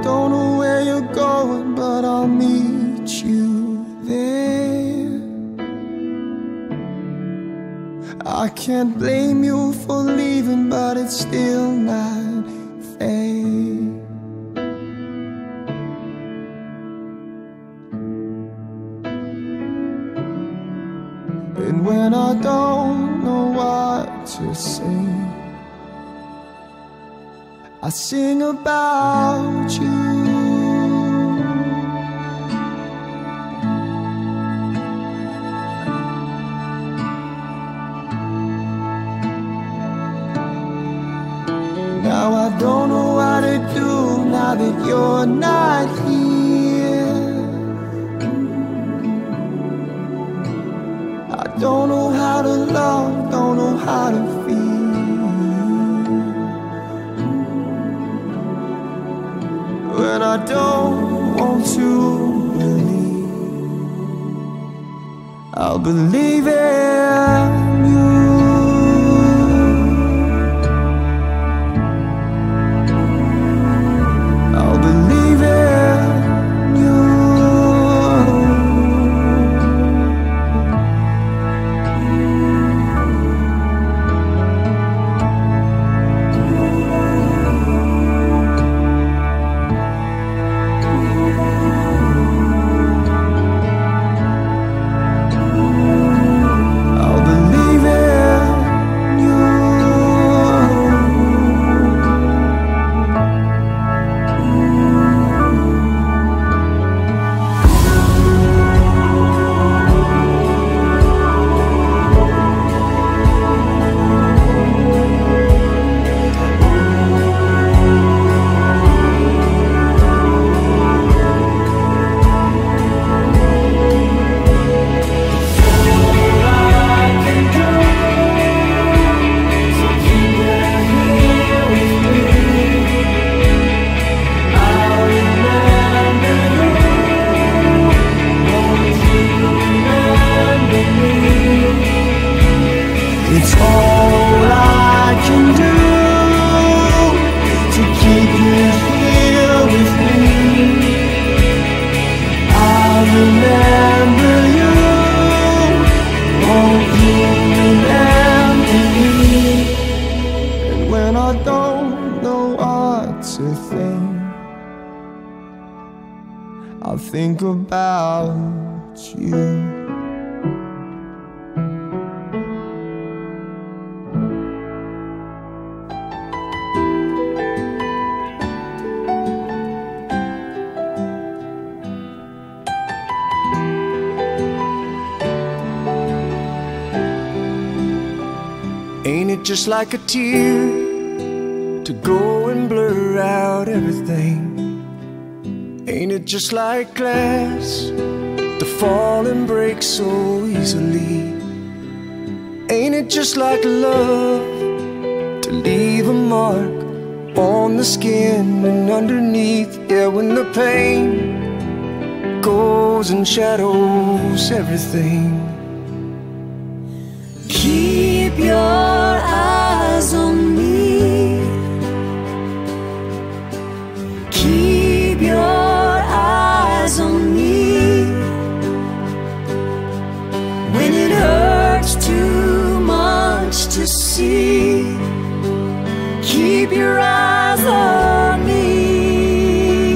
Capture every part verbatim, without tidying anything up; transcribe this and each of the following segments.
don't know where you're going, but I'll meet you there. I can't blame you for leaving, but it's still not fair. And when I don't know what to say, I sing about you. Now I don't know what to do now that you're not here. I don't know how to love, don't know how to feel. When I don't want to believe, I'll believe in you. I'll believe in you. It's all I can do to keep you here with me. I remember you, won't you remember me? And when I don't know what to think, I think about you. Ain't it just like a tear to go and blur out everything? Ain't it just like glass to fall and break so easily? Ain't it just like love to leave a mark on the skin and underneath? Yeah, when the pain goes and shadows everything. Keep your eyes on me. Keep your eyes on me. When it hurts too much to see, keep your eyes on me.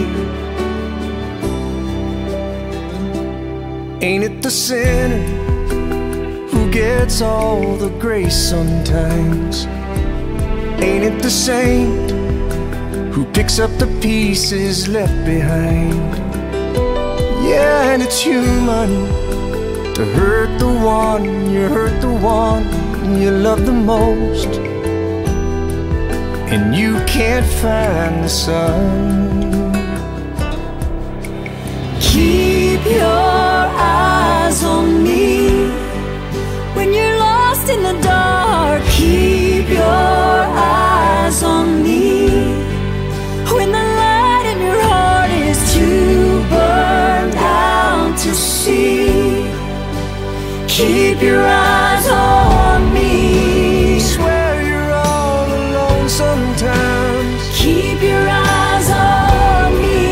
Ain't it the sinner who gets all the grace sometimes? Ain't it the saint who picks up the pieces left behind? Yeah, and it's human to hurt the one you hurt, the one you love the most, and you can't find the sun. Keep your eyes on me. When you're lost in the dark, keep your eyes on me. When the light in your heart is too burned out to see, keep your eyes on me. Swear you're all alone sometimes. Keep your eyes on me.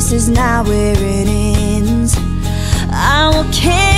this is not where it ends. I will carry